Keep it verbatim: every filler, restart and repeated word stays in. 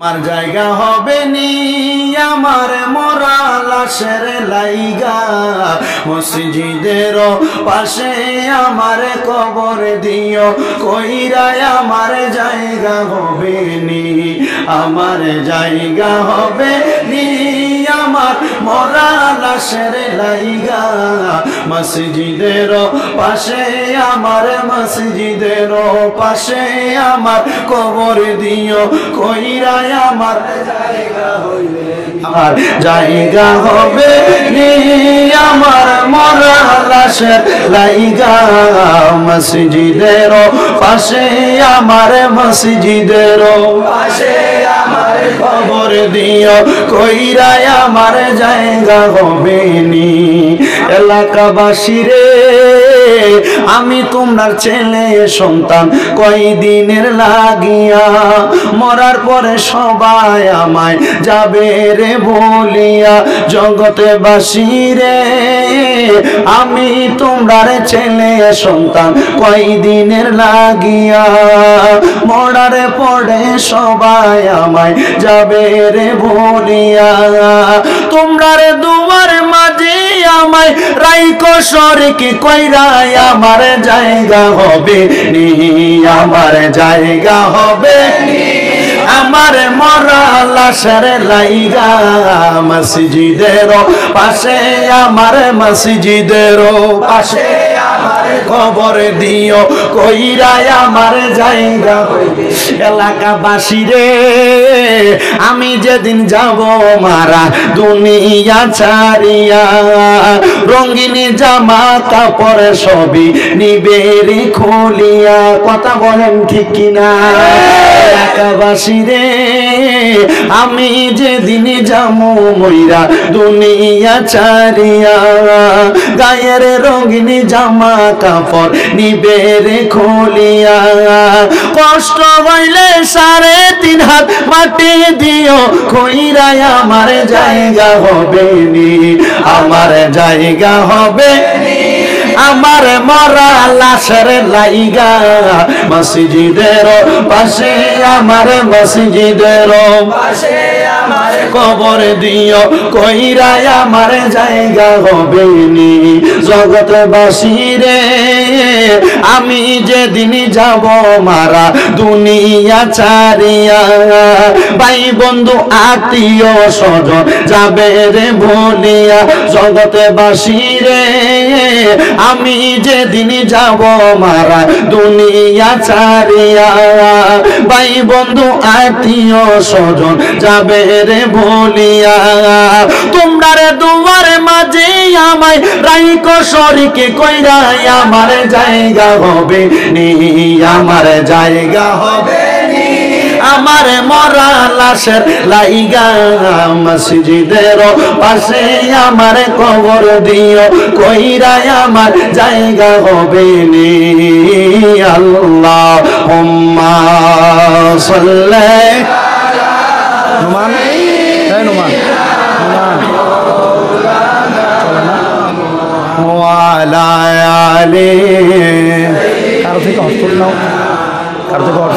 আমার জায়গা হবে নি আমার মরা লাশের লাইগা মসজিদের পাশে আমার কবর দিও কইরায় আমার জায়গা হবে নি আমার জায়গা হবে নি আমার মরা লাশের লাইগা মসজিদের পাশে আমার মসজিদের পাশে আমার কবর দিও কইরায় আমার জায়গা হইবে আমার জায়গা হবে নি আমার মরা লাশের লাইগা মসজিদের পাশে আমার মসজিদের পাশে আমার কবর দিও কইরায় আমার জায়গা হবে নি এলাকাবাসী রে আমি তোমার ছেলে সন্তান কয়দিনের লাগিয়া মরার পরে সবাই আমায় যাবে রে বলিয়া জগতে বাসী রে আমি তোমার ছেলে সন্তান কয়দিনের লাগিয়া মরার পরে সবাই আমায় যাবে রে বলিয়া তোমার দুয়ার মাঝে আমায় রাইকো সরকি কইরাই আমার জায়গা হবে নি আমার জায়গা হবে নি আমার মরা লাশের লাইগা মসজিদের পাশে আমার মসজিদের পাশে আমার কবর দিও কইরায় আমার জায়গা হইবে এলাকাবাসী রে আমি যেদিন যাব মারা দুনিয়া ছাড়িয়া রঙিনী জামা কাপড় সবই নিবে রে খুলিয়া কথা বলেন ঠিক কিনা এলাকাবাসী রে আমি যেদিন যামু মইরা দুনিয়া ছাড়িয়া গায়ের রঙিনী জামা কাপড় নিবে রে খুলিয়া কষ্ট হইলে সাড়ে তিন হাত মাটি দিও কইরায় আমার জায়গা হবে নি আমার জায়গা হবে নি আমার মরা লাশের লাইগা মসজিদের পাশে আমার মসজিদের পাশে আমার কবর দিও কইরায় আমার জায়গা হবে নি জগৎবাসী রে আমি যেদিন যাব মারা দুনিয়া ছাড়িয়া ভাই বন্ধু আত্মীয় স্বজন যাবে রে বলিয়া জগৎবাসী রে আমি যেদিন যাব মারা দুনিয়া ছাড়িয়া ভাই বন্ধু আত্মীয় স্বজন যাবে রে বলিয়া তোমার দুয়ার মাঝে আমায় রাইকো সরকি কইরাই আমার জায়গা হবে নি আমার জায়গা হবে নি আমার মরা লাশের লাইগা মসজিদের পাশে আমার কবর দিও কইরায় আমার জায়গা হবে নি আল্লাহুম্মা সাল্লি নুমান এই নুমান নুমান ওয়ালা আলি কার থেকে হসপিটাল নাও কার থেকে